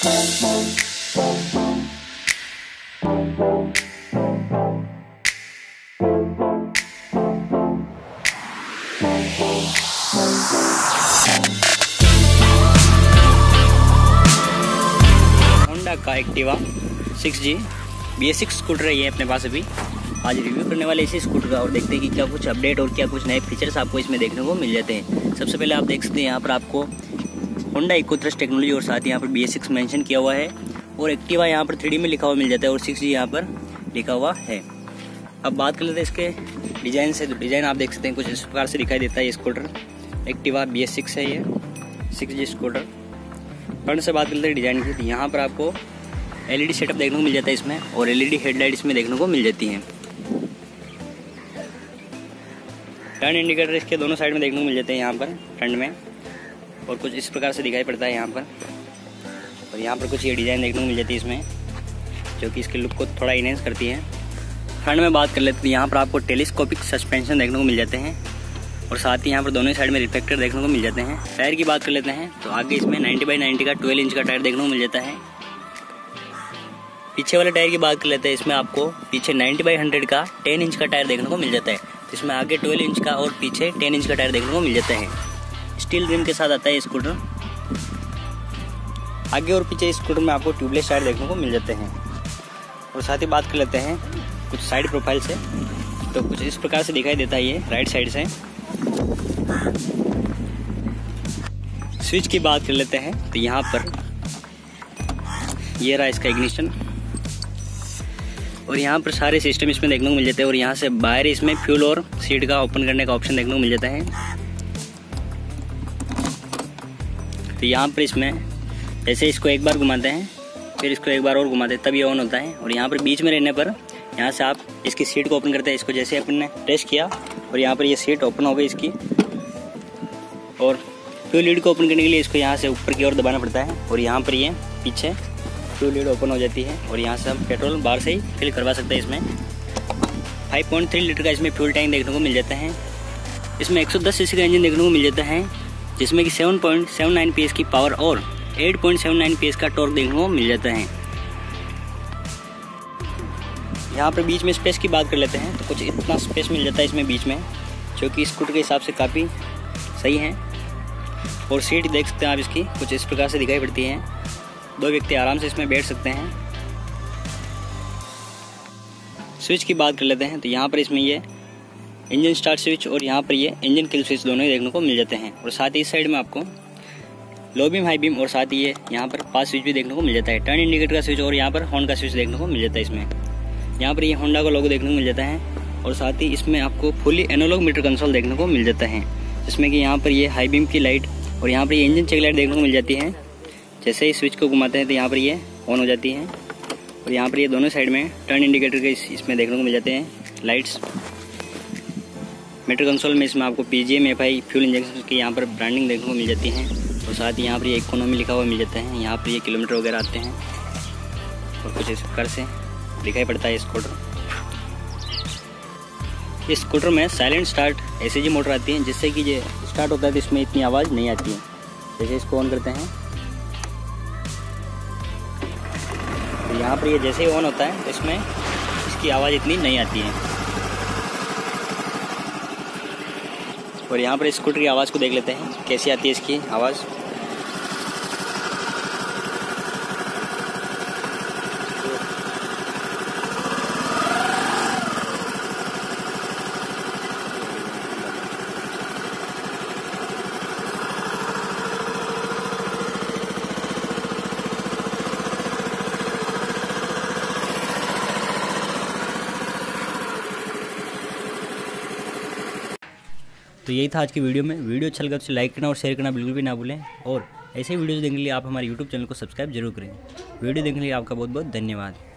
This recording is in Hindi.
होंडा का एक्टिवा 6G BS6 स्कूटर है ये अपने पास अभी। आज रिव्यू करने वाले इसी स्कूटर का और देखते हैं कि क्या कुछ अपडेट और क्या कुछ नए फीचर्स आपको इसमें देखने को मिल जाते हैं। सबसे पहले आप देख सकते हैं यहाँ पर आपको होंडा इको थ्रस्ट टेक्नोलॉजी और साथ ही यहाँ पर BS6 मेंशन किया हुआ है और एक्टिवा यहाँ पर 3D में लिखा हुआ मिल जाता है और 6G यहाँ पर लिखा हुआ है। अब बात कर लेते हैं इसके डिज़ाइन से। तो डिज़ाइन आप देख सकते हैं कुछ इस प्रकार से दिखाई देता है ये स्कूटर। एक्टिवा BS6 है ये 6G स्कूटर। फ्रंट से बात कर लेते हैं डिज़ाइन की। तो यहाँ पर आपको LED सेटअप देखने को मिल जाता है इसमें और LED हेडलाइट इसमें देखने को मिल जाती हैं। टर्न इंडिकेटर इसके दोनों साइड में देखने को मिल जाते हैं यहाँ पर फ्रंट में और कुछ इस प्रकार से दिखाई पड़ता है यहाँ पर। और यहाँ पर कुछ ये डिज़ाइन देखने को मिल जाती है इसमें जो कि इसके लुक को थोड़ा इनहेंस करती है। फ्रंट में बात कर लेते हैं यहाँ पर आपको टेलीस्कोपिक सस्पेंशन देखने को मिल जाते हैं और साथ ही यहाँ पर दोनों साइड में रिफ्लेक्टर देखने को मिल जाते हैं। टायर की बात कर लेते हैं तो आगे इसमें 90/90 का 12 इंच का टायर देखने को मिल जाता है। पीछे वाले टायर की बात कर लेते हैं इसमें आपको पीछे 90/100 का 10 इंच का टायर देखने को मिल जाता है। तो इसमें आगे 12 इंच का और पीछे 10 इंच का टायर देखने को मिल जाता है। स्टील रिम के साथ आता है स्कूटर। आगे और पीछे स्कूटर में आपको ट्यूबलेस टायर देखने को मिल जाते हैं। और साथ ही बात कर लेते हैं कुछ साइड प्रोफाइल से। तो कुछ इस प्रकार से दिखाई देता है ये राइट साइड से। स्विच की बात कर लेते हैं तो यहाँ पर ये रहा इसका इग्निशन और यहाँ पर सारे सिस्टम इसमें देखने को मिल जाते हैं। और यहाँ से बाहर इसमें फ्यूल और सीट का ओपन करने का ऑप्शन देखने को मिल जाता है। तो यहाँ पर इसमें जैसे इसको एक बार घुमाते हैं फिर इसको एक बार और घुमाते हैं तब ये ऑन होता है। और यहाँ पर बीच में रहने पर यहाँ से आप इसकी सीट को ओपन करते हैं। इसको जैसे अपन ने प्रेस किया और यहाँ पर ये सीट ओपन हो गई इसकी। और फ्यूल लीड को ओपन करने के लिए इसको यहाँ से ऊपर की ओर दबाना पड़ता है और यहाँ पर ये पीछे फ्यूल लीड ओपन हो जाती है और यहाँ से हम पेट्रोल बाहर से ही फिल करवा सकते हैं। इसमें 5.3 लीटर का इसमें फ्यूल टैंक देखने को मिल जाता है। इसमें 110 सीसी का इंजन देखने को मिल जाता है जिसमें कि 7.79 PS की पावर और 8.79 PS का टॉर्क देखने को मिल जाता है। यहाँ पर बीच में स्पेस की बात कर लेते हैं तो कुछ इतना स्पेस मिल जाता है इसमें बीच में जो कि स्कूटर के हिसाब से काफ़ी सही है। और सीट देख सकते हैं आप इसकी कुछ इस प्रकार से दिखाई पड़ती है। 2 व्यक्ति आराम से इसमें बैठ सकते हैं। स्विच की बात कर लेते हैं तो यहाँ पर इसमें ये इंजन स्टार्ट स्विच और यहाँ पर ये इंजन किल स्विच दोनों ही देखने को मिल जाते हैं। और साथ ही इस साइड में आपको लो बीम हाई बीम और साथ ही ये यहाँ पर पास स्विच भी देखने को मिल जाता है। टर्न इंडिकेटर का स्विच और यहाँ पर हॉर्न का स्विच देखने को मिल जाता है इसमें। यहाँ पर ये होंडा का लोगो देखने को मिल जाता है और साथ ही इसमें आपको फुली एनालॉग मीटर कंसोल देखने को मिल जाता है जिसमें कि यहाँ पर ये हाई बीम की लाइट और यहाँ पर ये इंजन चेक लाइट देखने को मिल जाती है। जैसे ही स्विच को घुमाते हैं तो यहाँ पर ये ऑन हो जाती है। और यहाँ पर ये दोनों साइड में टर्न इंडिकेटर के इसमें देखने को मिल जाते हैं लाइट्स। मीटर कंसोल में इसमें आपको PGM FI फ्यूल इंजेक्शन की यहाँ पर ब्रांडिंग देखने को मिल जाती है और साथ ही यहाँ पर ये इकोनॉमी लिखा हुआ मिल जाता है। यहाँ पर ये किलोमीटर वगैरह आते हैं और कुछ इस प्रकार से दिखाई पड़ता है स्कूटर। इस स्कूटर में साइलेंट स्टार्ट ACG मोटर आती है जिससे कि ये स्टार्ट होता है तो इसमें इतनी आवाज़ नहीं आती है। जैसे इसको ऑन करते हैं तो यहाँ पर ये जैसे ही ऑन होता है तो इसमें इसकी आवाज़ इतनी नहीं आती है। और यहाँ पर स्कूटर की आवाज़ को देख लेते हैं कैसी आती है इसकी आवाज़। तो यही था आज की वीडियो में। वीडियो अच्छा लगा तो लाइक करना और शेयर करना बिल्कुल भी ना भूलें। और ऐसे वीडियोज़ देखने के लिए आप हमारे YouTube चैनल को सब्सक्राइब जरूर करें। वीडियो देखने के लिए आपका बहुत बहुत धन्यवाद।